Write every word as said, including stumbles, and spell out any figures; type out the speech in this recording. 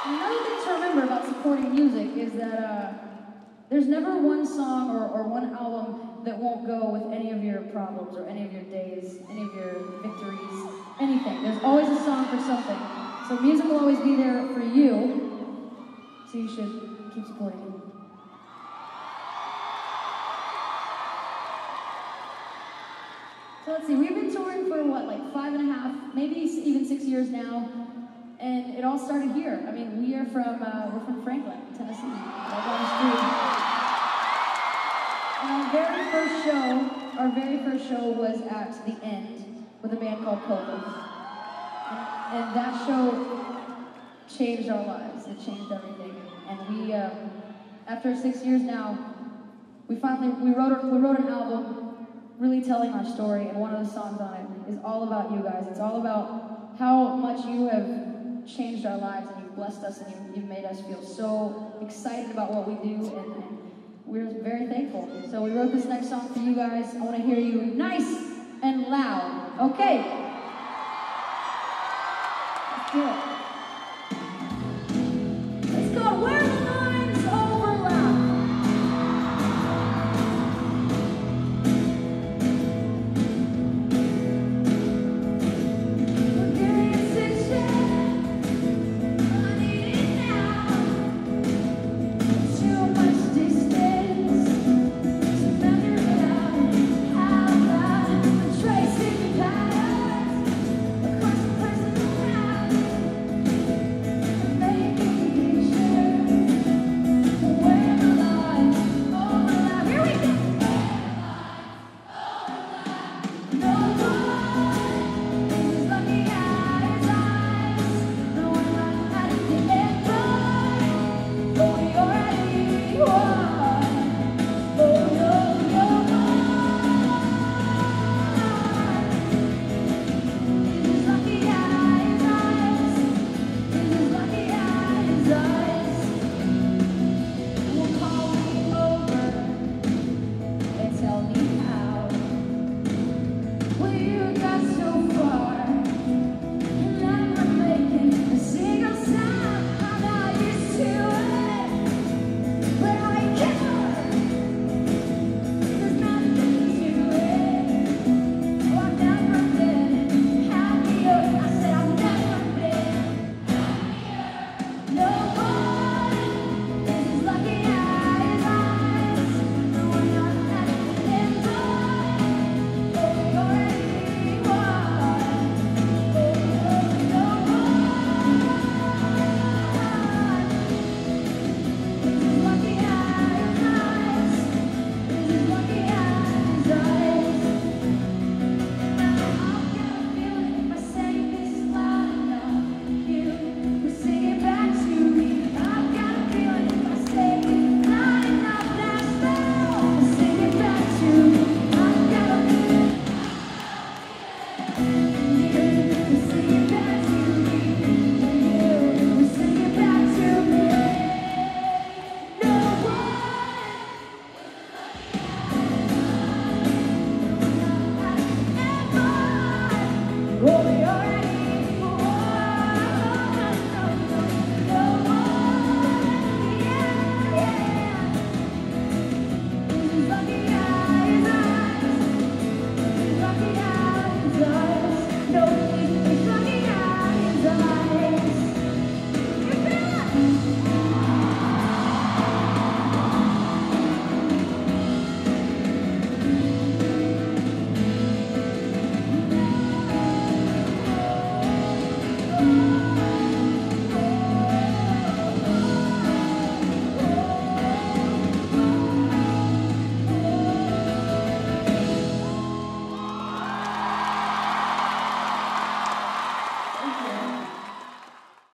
Another thing to remember about supporting music is that uh, there's never one song or, or one album that won't go with any of your problems or any of your days, any of your victories, anything. There's always a song for something. So music will always be there for you, so you should keep supporting it. So let's see, we've been touring for what, like five and a half, maybe even six years now, and it all started here. I mean, we are from, uh, we're from Franklin, Tennessee, right down the street. And our very first show, our very first show was at the End with a band called Copeland. And, and that show changed our lives. It changed everything. And we, uh, after six years now, we finally, we wrote, a, we wrote an album really telling our story, and one of the songs on it is all about you guys. It's all about how much you have changed our lives, and you've blessed us, and you've, you've made us feel so excited about what we do, and, and we're very thankful. So we wrote this next song for you guys. I want to hear you nice and loud. Okay. Let's do it. It's called Where the Lines Overlap. No